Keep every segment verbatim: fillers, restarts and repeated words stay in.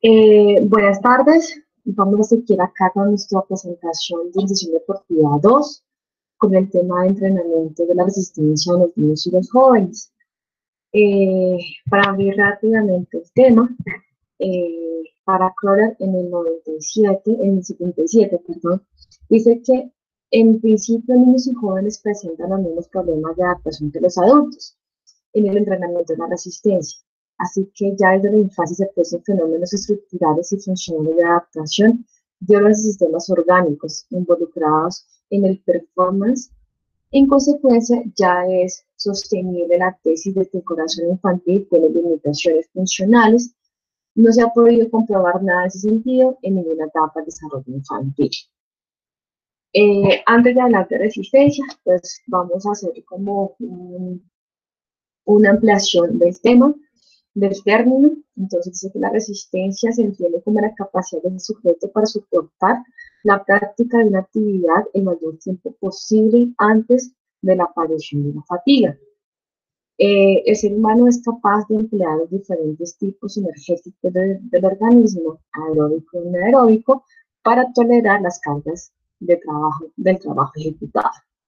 Eh, buenas tardes, vamos a seguir acá con nuestra presentación de Iniciación Deportiva dos con el tema de entrenamiento de la resistencia de los niños y los jóvenes. Eh, para abrir rápidamente el tema, eh, para Kroller en el noventa y siete, en el setenta y siete, perdón, dice que en principio niños y jóvenes presentan los mismos problemas de adaptación que los adultos en el entrenamiento de la resistencia. Así que ya desde la infancia se aprecian fenómenos estructurales y funcionales de adaptación de los sistemas orgánicos involucrados en el performance. En consecuencia, ya es sostenible la tesis de que el corazón infantil tiene limitaciones funcionales. No se ha podido comprobar nada en ese sentido en ninguna etapa de desarrollo infantil. Eh, antes de hablar de resistencia, pues vamos a hacer como un, una ampliación del tema, del término. Entonces dice que la resistencia se entiende como la capacidad del sujeto para soportar la práctica de una actividad el mayor tiempo posible antes de la aparición de la fatiga. Eh, el ser humano es capaz de emplear los diferentes tipos energéticos de, del organismo, aeróbico y anaeróbico, para tolerar las cargas de trabajo, del trabajo ejecutado.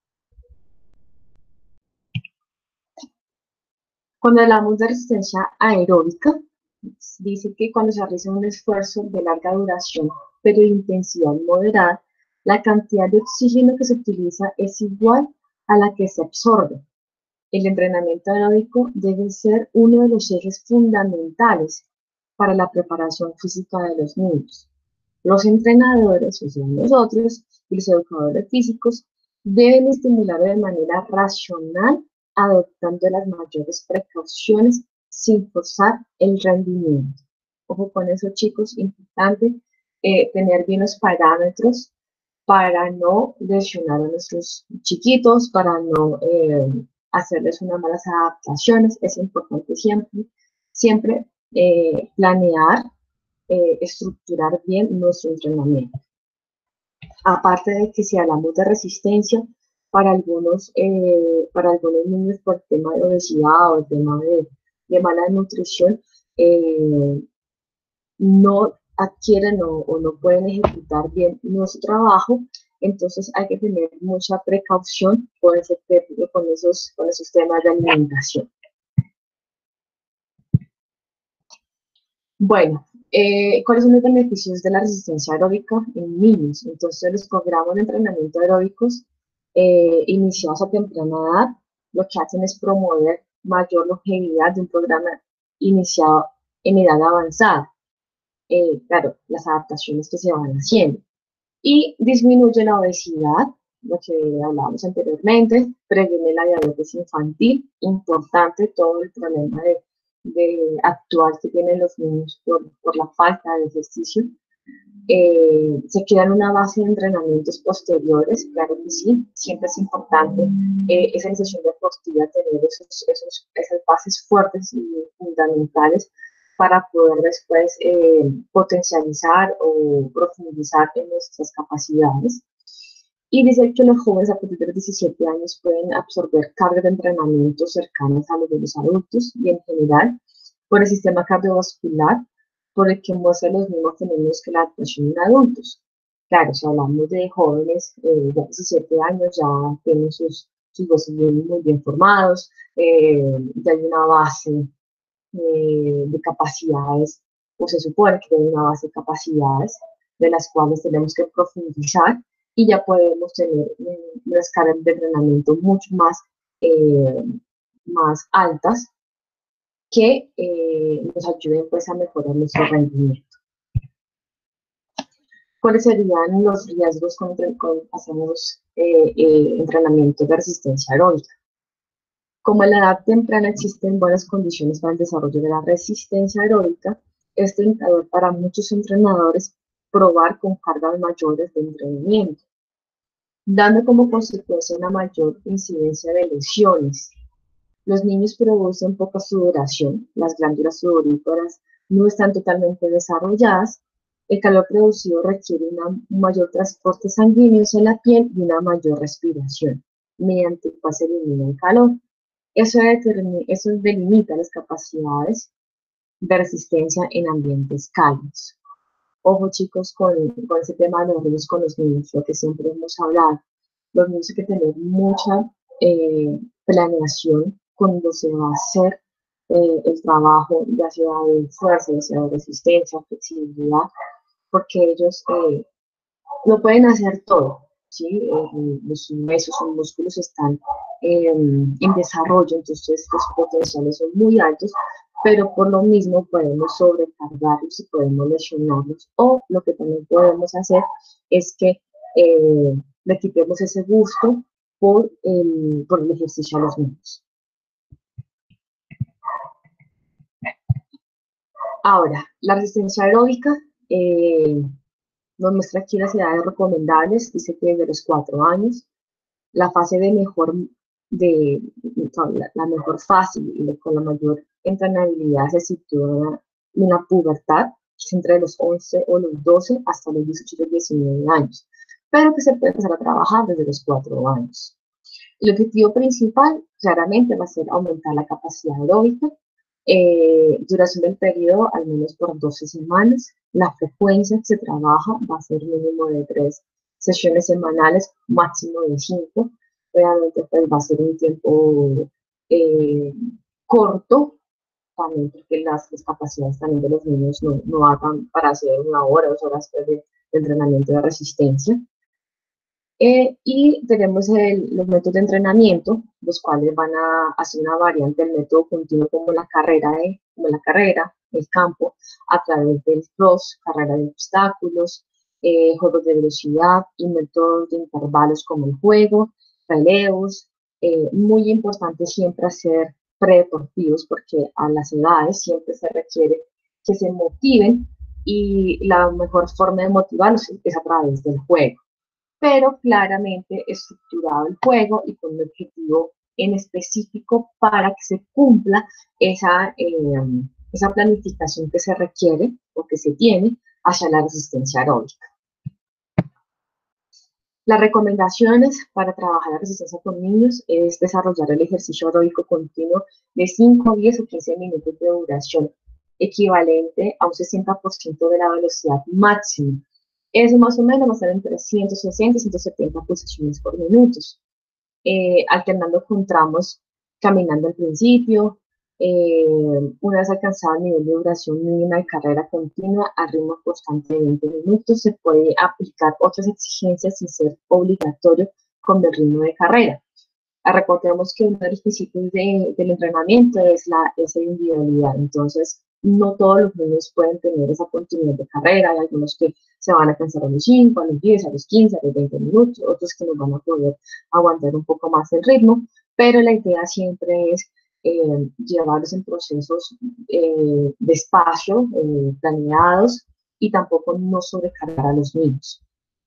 Cuando hablamos de resistencia aeróbica, dice que cuando se realiza un esfuerzo de larga duración, pero de intensidad moderada, la cantidad de oxígeno que se utiliza es igual a la que se absorbe. El entrenamiento aeróbico debe ser uno de los ejes fundamentales para la preparación física de los niños. Los entrenadores, o sea, nosotros, y los educadores físicos, deben estimular de manera racional, adoptando las mayores precauciones sin forzar el rendimiento. Ojo con eso, chicos, importante eh, tener bien los parámetros para no lesionar a nuestros chiquitos, para no eh, hacerles unas malas adaptaciones. Es importante siempre, siempre eh, planear, eh, estructurar bien nuestro entrenamiento. Aparte de que si hablamos de resistencia, para algunos, eh, para algunos niños por tema de obesidad o el tema de, de mala nutrición, eh, no adquieren o, o no pueden ejecutar bien nuestro trabajo. Entonces hay que tener mucha precaución con, ese, con, esos, con esos temas de alimentación. Bueno, eh, ¿cuáles son los beneficios de la resistencia aeróbica en niños? Entonces los programas de entrenamiento aeróbicos eh, iniciados a temprana edad lo que hacen es promover mayor longevidad de un programa iniciado en edad avanzada. Eh, claro, las adaptaciones que se van haciendo. Y disminuye la obesidad, lo que hablábamos anteriormente, previene la diabetes infantil, importante todo el problema de, de actual que tienen los niños por, por la falta de ejercicio. Eh, se crean una base de entrenamientos posteriores, claro que sí, siempre es importante eh, esa iniciación deportiva, tener esos, esos, esas bases fuertes y fundamentales para poder después eh, potencializar o profundizar en nuestras capacidades. Y dice que los jóvenes a partir de los diecisiete años pueden absorber cargas de entrenamiento cercanas a los de los adultos y en general por el sistema cardiovascular, por el que muestra los mismos fenómenos que la adaptación en adultos. Claro, si hablamos de jóvenes eh, de diecisiete años, ya tienen sus, sus huesos muy bien formados, eh, ya hay una base eh, de capacidades, o se supone que hay una base de capacidades de las cuales tenemos que profundizar y ya podemos tener eh, unas cargas de entrenamiento mucho más, eh, más altas que eh, nos ayuden pues, a mejorar nuestro rendimiento. ¿Cuáles serían los riesgos con, con hacemos eh, eh, entrenamiento de resistencia aeróbica? Como en la edad temprana existen buenas condiciones para el desarrollo de la resistencia aeróbica, es tentador para muchos entrenadores probar con cargas mayores de entrenamiento, dando como consecuencia una mayor incidencia de lesiones. Los niños producen poca sudoración, las glándulas sudoríparas no están totalmente desarrolladas, el calor producido requiere una, un mayor transporte sanguíneo hacia la piel y una mayor respiración, mediante el cual se elimina el calor. Eso, determina, eso delimita las capacidades de resistencia en ambientes cálidos. Ojo chicos con, con ese tema de los riesgos con los niños, lo que siempre hemos hablado. Los niños hay que tener mucha eh, planeación cuando se va a hacer eh, el trabajo, ya sea de fuerza, ya sea de resistencia, flexibilidad, porque ellos eh, no pueden hacer todo, ¿sí? Eh, los huesos, los músculos están eh, en desarrollo, entonces los potenciales son muy altos, pero por lo mismo podemos sobrecargarlos y podemos lesionarlos, o lo que también podemos hacer es que eh, le quitemos ese gusto por el, por el ejercicio a los niños. Ahora, la resistencia aeróbica eh, nos muestra aquí las edades recomendables, dice que desde los cuatro años, la fase de mejor, de, la, la mejor fase y con la mayor entrenabilidad se sitúa en la pubertad, que es entre los once o los doce hasta los dieciocho o diecinueve años, pero que se puede empezar a trabajar desde los cuatro años. El objetivo principal claramente va a ser aumentar la capacidad aeróbica, eh, duración del periodo al menos por doce semanas, la frecuencia que se trabaja va a ser mínimo de tres sesiones semanales, máximo de cinco, realmente pues va a ser un tiempo eh, corto, también porque las, las, capacidades también de los niños no, no van para hacer una hora, dos horas de, de entrenamiento de resistencia. Eh, y tenemos el, los métodos de entrenamiento, los cuales van a hacer una variante del método continuo como la carrera, de, como la carrera, el campo, a través del cross, carrera de obstáculos, eh, juegos de velocidad y métodos de intervalos como el juego, relevos. Eh, muy importante siempre hacer predeportivos porque a las edades siempre se requiere que se motiven y la mejor forma de motivarlos es a través del juego, pero claramente estructurado el juego y con un objetivo en específico para que se cumpla esa, eh, esa planificación que se requiere o que se tiene hacia la resistencia aeróbica. Las recomendaciones para trabajar la resistencia con niños es desarrollar el ejercicio aeróbico continuo de cinco, diez o quince minutos de duración, equivalente a un sesenta por ciento de la velocidad máxima. Eso más o menos va a ser entre ciento sesenta y ciento setenta pulsaciones por minuto, eh, alternando con tramos caminando al principio. Eh, una vez alcanzado el nivel de duración mínima de carrera continua a ritmo constante de veinte minutos, se puede aplicar otras exigencias sin ser obligatorio con el ritmo de carrera. Recordemos que uno de los principios de, del entrenamiento es la esa individualidad, entonces no todos los niños pueden tener esa continuidad de carrera, hay algunos que se van a cansar a los cinco, a los diez, a los quince, a los veinte minutos, otros que nos van a poder aguantar un poco más el ritmo, pero la idea siempre es eh, llevarlos en procesos eh, despacio, eh, planeados y tampoco no sobrecargar a los niños.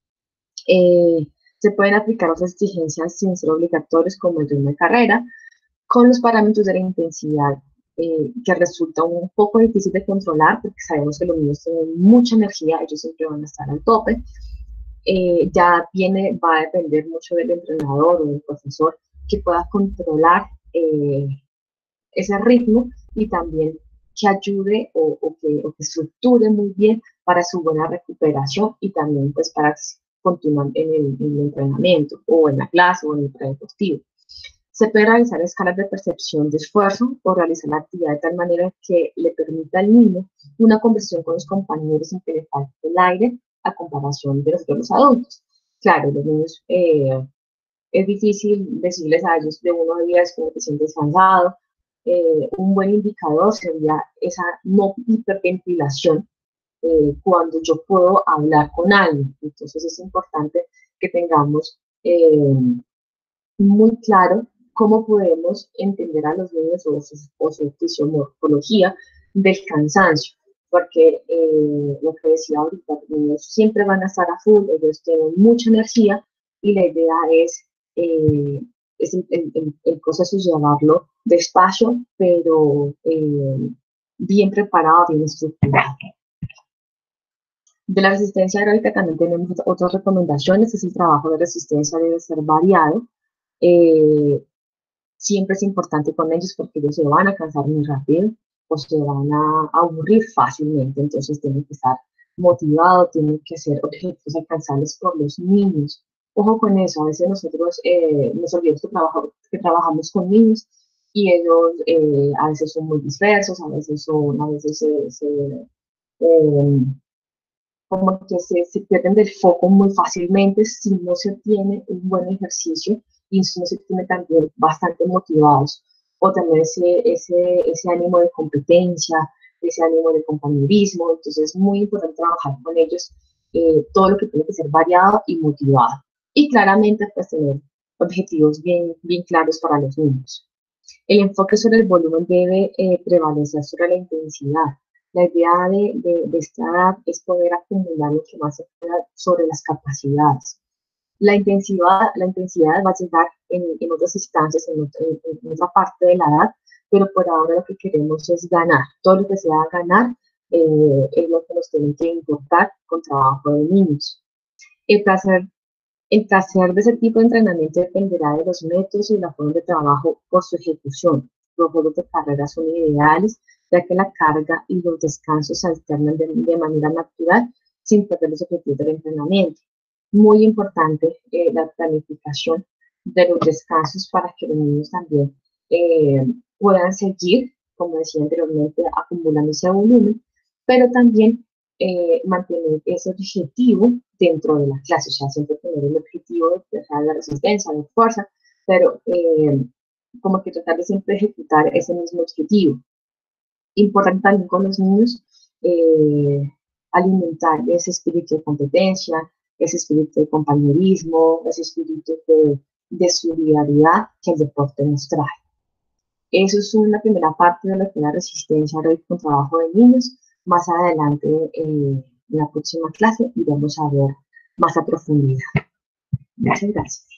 Eh, se pueden aplicar otras exigencias sin ser obligatorias como el ritmo de carrera, con los parámetros de la intensidad, eh, que resulta un poco difícil de controlar porque sabemos que los niños tienen mucha energía, ellos siempre van a estar al tope. Eh, ya viene, va a depender mucho del entrenador o del profesor que pueda controlar eh, ese ritmo y también que ayude o, o, que, o que estructure muy bien para su buena recuperación y también pues para continuar en el, en el entrenamiento o en la clase o en el predeportivo. Se puede realizar escalas de percepción de esfuerzo o realizar la actividad de tal manera que le permita al niño una conversación con los compañeros sin que le falte el aire a comparación de los, de los adultos. Claro, los niños eh, es difícil decirles a ellos de uno a diez que te sientes cansado. Eh, un buen indicador sería esa no hiperventilación eh, cuando yo puedo hablar con alguien. Entonces es importante que tengamos eh, muy claro cómo podemos entender a los niños o su, o su fisiomorfología del cansancio, porque eh, lo que decía ahorita, los niños siempre van a estar a full, ellos tienen mucha energía y la idea es, eh, es el, el, el proceso es llevarlo despacio, pero eh, bien preparado, bien estructurado. De la resistencia aeróbica también tenemos otras recomendaciones, es el trabajo de resistencia debe ser variado. Eh, siempre es importante con ellos porque ellos se van a cansar muy rápido. o se van a aburrir fácilmente, entonces tienen que estar motivados, tienen que ser objetivos alcanzables por los niños. Ojo con eso, a veces nosotros eh, nos olvidamos que, trabajo, que trabajamos con niños y ellos eh, a veces son muy dispersos, a veces son, a veces se, se eh, como que se, se pierden del foco muy fácilmente si no se tiene un buen ejercicio y si no se tiene también bastante motivados, o también ese, ese, ese ánimo de competencia, ese ánimo de compañerismo. Entonces es muy importante trabajar con ellos, eh, todo lo que tiene que ser variado y motivado. Y claramente pues tener objetivos bien, bien claros para los niños. El enfoque sobre el volumen debe eh, prevalecer sobre la intensidad. La idea de, de, de esta edad es poder acumular lo que más se pueda sobre las capacidades. La intensidad, la intensidad va a llegar en, en otras instancias, en, otro, en, en, otra parte de la edad, pero por ahora lo que queremos es ganar. Todo lo que sea ganar eh, es lo que nos tiene que importar con trabajo de niños. El placer el placer de ese tipo de entrenamiento dependerá de los métodos y la forma de trabajo por su ejecución. Los juegos de carrera son ideales, ya que la carga y los descansos se alternan de, de manera natural sin perder los objetivos del entrenamiento. Muy importante eh, la planificación de los descansos para que los niños también eh, puedan seguir, como decía anteriormente, acumulando ese volumen, pero también eh, mantener ese objetivo dentro de la clase, o sea, siempre tener el objetivo de dejar la resistencia, de fuerza, pero eh, como que tratar de siempre ejecutar ese mismo objetivo. Importante también con los niños eh, alimentar ese espíritu de competencia, ese espíritu de compañerismo, ese espíritu de, de solidaridad que el deporte nos trae. Eso es una primera parte de lo que es la resistencia aeróbica con trabajo de niños. Más adelante, eh, en la próxima clase, iremos a ver más a profundidad. Muchas gracias.